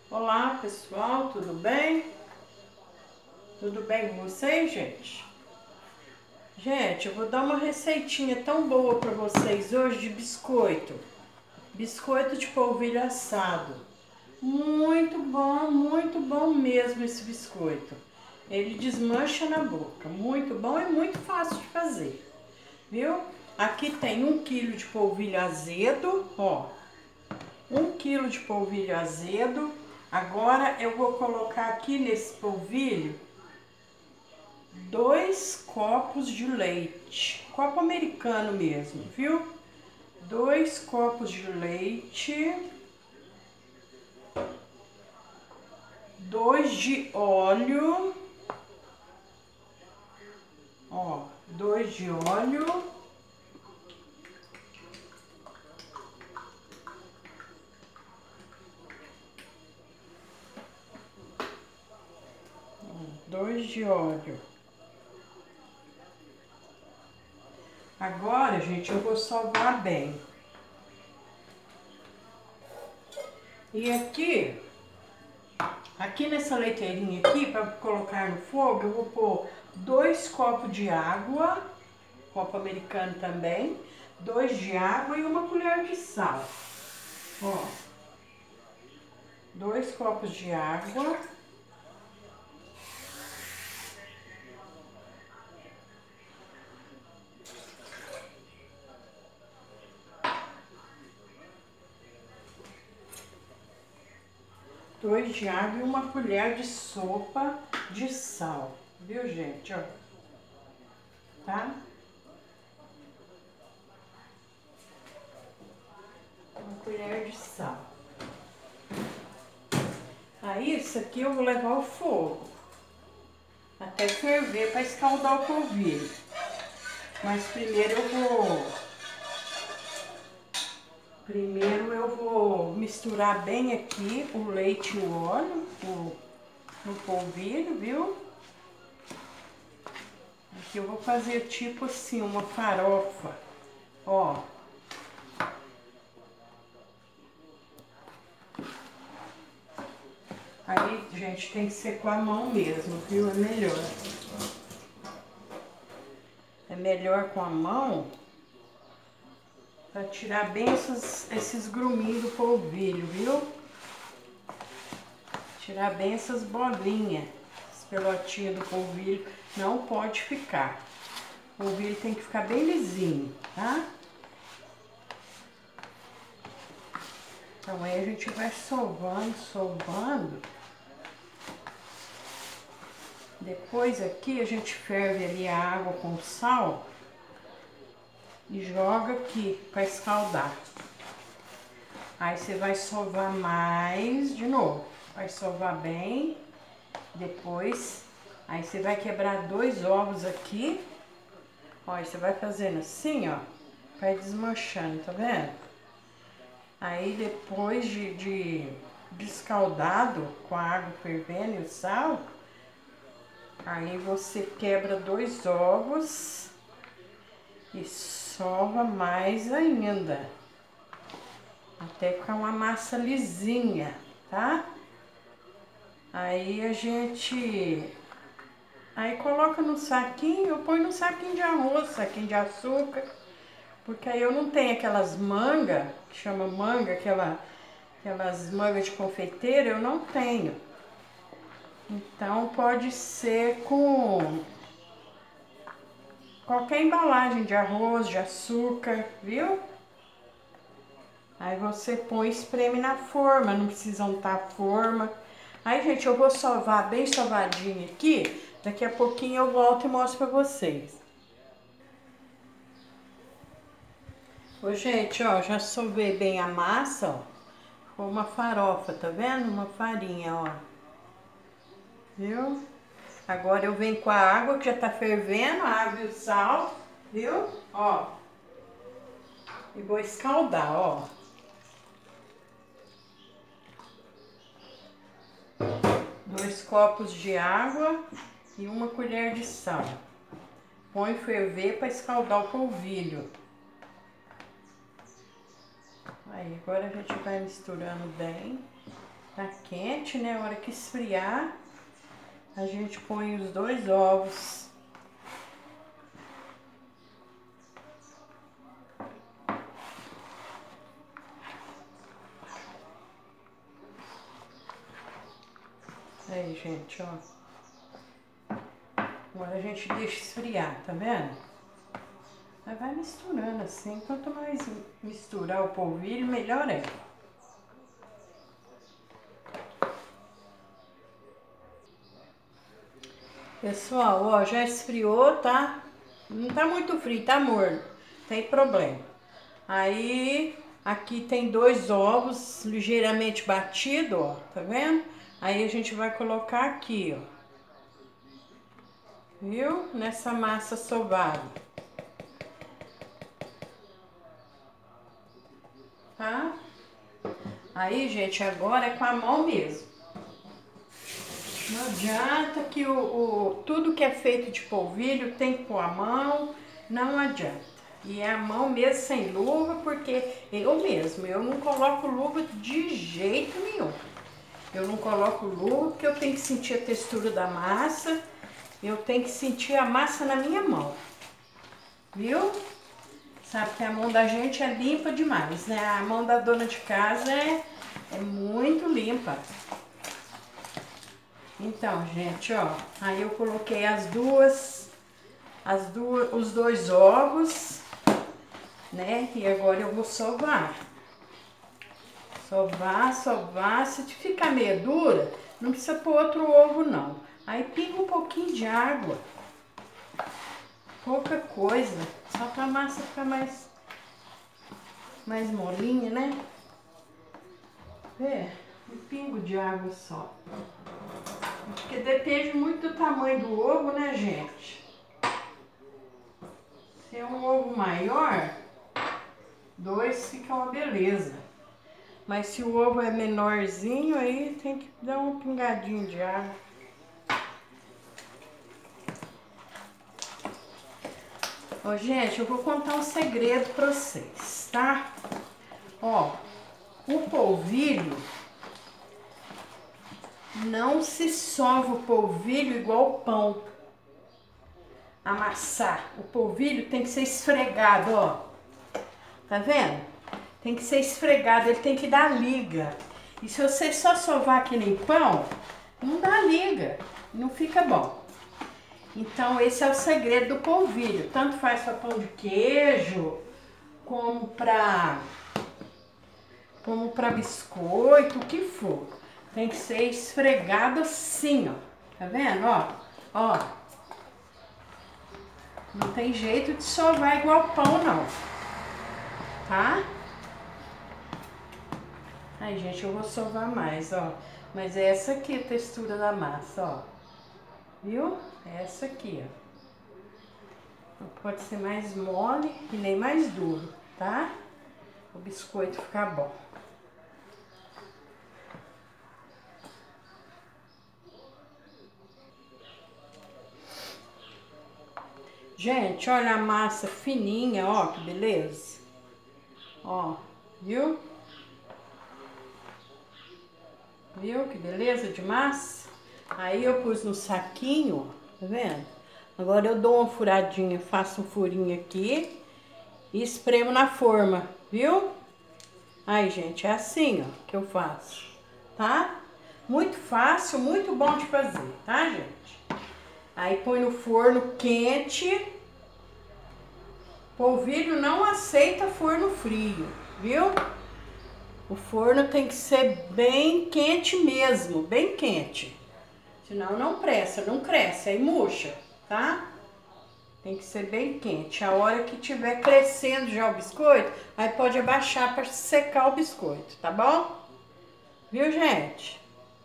Olá pessoal, tudo bem? Tudo bem com vocês, gente? Gente, eu vou dar uma receitinha tão boa para vocês hoje de biscoito. Biscoito de polvilho assado. Muito bom mesmo esse biscoito. Ele desmancha na boca. Muito bom e muito fácil de fazer. Viu? Aqui tem 1 kg de polvilho azedo, ó. 1 kg de polvilho azedo. Agora eu vou colocar aqui nesse polvilho 2 copos de leite, copo americano mesmo, viu? 2 copos de leite, 2 de óleo, ó, 2 de óleo, Agora, gente, eu vou sovar bem. E aqui nessa leiteirinha aqui, para colocar no fogo, eu vou pôr 2 copos de água, copo americano também, 2 de água e 1 colher de sal. Ó, 2 copos de água. Dois de água e 1 colher de sopa de sal, viu, gente, ó, tá? 1 colher de sal. Aí, isso aqui eu vou levar ao fogo, até ferver para escaldar o polvilho. Mas primeiro eu vou misturar bem aqui o leite e o óleo no polvilho, viu? Aqui eu vou fazer tipo assim, uma farofa, ó. Aí, gente, tem que ser com a mão mesmo, viu? É melhor. É melhor com a mão para tirar bem esses gruminhos do polvilho, viu? Tirar bem essas bolinhas, esses pelotinhos do polvilho. Não pode ficar. O polvilho tem que ficar bem lisinho, tá? Então aí a gente vai sovando. Depois aqui a gente ferve ali a água com sal e joga aqui para escaldar. Aí você vai sovar mais de novo. Vai sovar bem. Depois, aí você vai quebrar 2 ovos aqui. Ó, e você vai fazendo assim, ó. Vai desmanchando, tá vendo? Aí depois de escaldado com a água fervendo e o sal, aí você quebra 2 ovos e sova mais ainda, até ficar uma massa lisinha, tá? Aí aí coloca no saquinho, eu ponho no saquinho de arroz, saquinho de açúcar, porque aí eu não tenho aquelas mangas, que chama manga, aquelas mangas de confeiteiro, eu não tenho. Então pode ser com qualquer embalagem de arroz, de açúcar, viu? Aí você põe e espreme na forma, não precisa untar a forma. Aí, gente, eu vou sovar bem sovadinho aqui, daqui a pouquinho eu volto e mostro pra vocês. Ô, gente, ó, já sovei bem a massa, ó. Ficou uma farofa, tá vendo? Uma farinha, ó. Viu? Agora eu venho com a água que já tá fervendo, a água e o sal, viu? Ó. E vou escaldar, ó. 2 copos de água e 1 colher de sal. Põe ferver para escaldar o polvilho. Aí agora a gente vai misturando bem Tá quente, né? A hora que esfriar, a gente põe os 2 ovos. Aí, gente, ó. Agora a gente deixa esfriar, tá vendo? Aí vai misturando assim. Quanto mais misturar o polvilho, melhor é. Pessoal, ó, já esfriou, tá? Não tá muito frio, tá morno. Tem problema. Aí, aqui tem 2 ovos ligeiramente batidos, ó. Tá vendo? Aí a gente vai colocar aqui, ó. Viu? Nessa massa sovada. Tá? Aí, gente, agora é com a mão mesmo. Não adianta que tudo que é feito de polvilho tem que pôr a mão, não adianta. E é a mão mesmo sem luva, porque eu não coloco luva de jeito nenhum. Eu não coloco luva porque eu tenho que sentir a textura da massa, eu tenho que sentir a massa na minha mão, viu? Sabe que a mão da gente é limpa demais, né? A mão da dona de casa é muito limpa. Então, gente, ó, aí eu coloquei os 2 ovos, né? E agora eu vou sovar. Sovar. Se ficar meio dura, não precisa pôr outro ovo, não. Aí pinga um pouquinho de água. Pouca coisa. Só pra massa ficar mais molinha, né? Vê? Um pingo de água só. Porque depende muito do tamanho do ovo, né, gente? Se é um ovo maior, 2 fica uma beleza. Mas se o ovo é menorzinho, aí tem que dar um pingadinho de água. Ó, gente, eu vou contar um segredo pra vocês, tá? Ó, o polvilho, não se sova o polvilho igual o pão. Amassar. O polvilho tem que ser esfregado, ó. Tá vendo? Tem que ser esfregado, ele tem que dar liga. E se você só sovar que nem pão, não dá liga, não fica bom. Então esse é o segredo do polvilho. Tanto faz para pão de queijo, como para biscoito, o que for. Tem que ser esfregado assim, ó. Tá vendo? Ó. Não tem jeito de sovar igual pão, não. Tá? Aí, gente, eu vou sovar mais, ó. Mas é essa aqui a textura da massa, ó. Viu? É essa aqui, ó. Não pode ser mais mole e nem mais duro, tá? O biscoito ficar bom. Gente, olha a massa fininha, ó, que beleza. Ó, viu? Viu que beleza de massa? Aí eu pus no saquinho, tá vendo? Agora eu dou uma furadinha, faço um furinho aqui e espremo na forma, viu? Aí, gente, é assim, ó, que eu faço, tá? Muito fácil, muito bom de fazer, tá, gente? Aí põe no forno quente. Polvilho não aceita forno frio, viu? O forno tem que ser bem quente mesmo, bem quente. Senão não pressa, não cresce, aí murcha, tá? Tem que ser bem quente. A hora que tiver crescendo já o biscoito, aí pode abaixar para secar o biscoito, tá bom? Viu, gente?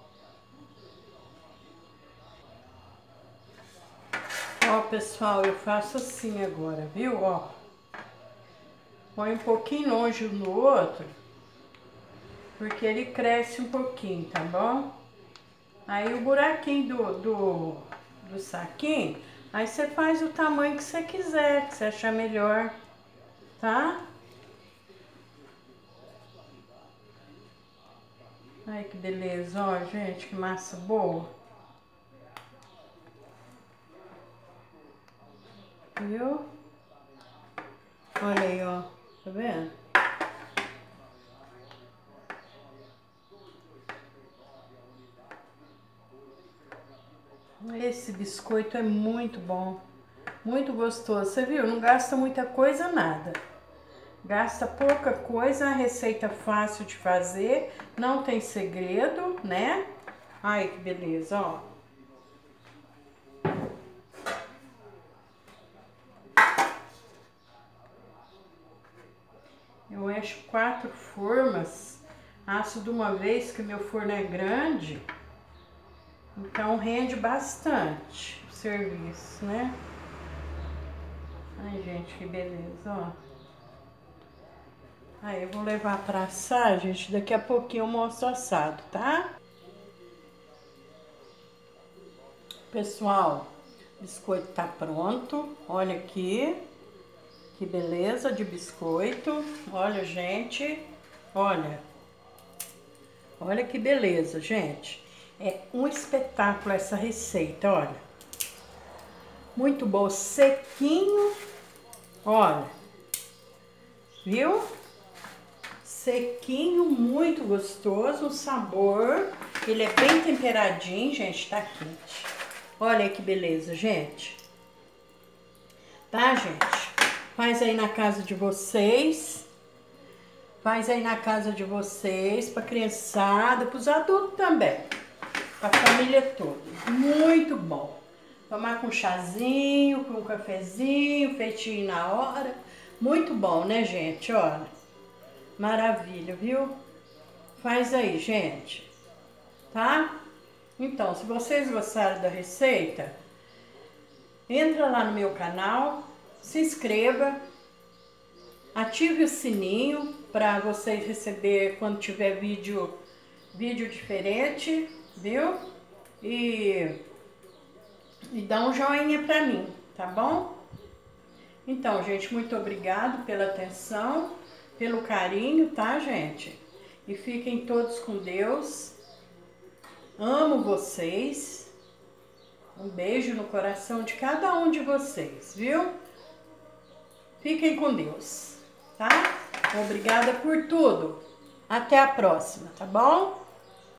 Ó, pessoal, eu faço assim agora, viu? Ó. Põe um pouquinho longe um do outro, porque ele cresce um pouquinho, tá bom? Aí o buraquinho do saquinho, aí você faz o tamanho que você quiser, que você achar melhor, tá? Ai, que beleza, ó, gente, que massa boa. Viu? Olha aí, ó, tá vendo? Esse biscoito é muito bom, muito gostoso. Você viu? Não gasta muita coisa, nada. Gasta pouca coisa, receita fácil de fazer, não tem segredo, né? Ai, que beleza, ó. Eu encho 4 formas, asso de uma vez que meu forno é grande, então rende bastante o serviço, né? Ai, gente, que beleza, ó. Aí eu vou levar pra assar, gente, daqui a pouquinho eu mostro assado, tá? Pessoal, o biscoito tá pronto, olha aqui, que beleza de biscoito, olha, gente, olha, olha que beleza, gente, é um espetáculo essa receita, olha, muito bom, sequinho, olha, viu? Sequinho, muito gostoso, o sabor, ele é bem temperadinho, gente, tá quente. Olha que beleza, gente. Tá, gente? Faz aí na casa de vocês. Faz aí na casa de vocês, pra criançada, pros adultos também. Pra família toda. Muito bom. Tomar com chazinho, com um cafezinho, feitinho na hora. Muito bom, né, gente? Olha. Maravilha, viu? Faz aí, gente. Tá? Então, se vocês gostaram da receita, entra lá no meu canal, se inscreva, ative o sininho para vocês receber quando tiver vídeo diferente, viu? E dá um joinha para mim, tá bom? Então, gente, muito obrigado pela atenção, pelo carinho, tá, gente? E fiquem todos com Deus. Amo vocês. Um beijo no coração de cada um de vocês, viu? Fiquem com Deus, tá? Obrigada por tudo. Até a próxima, tá bom?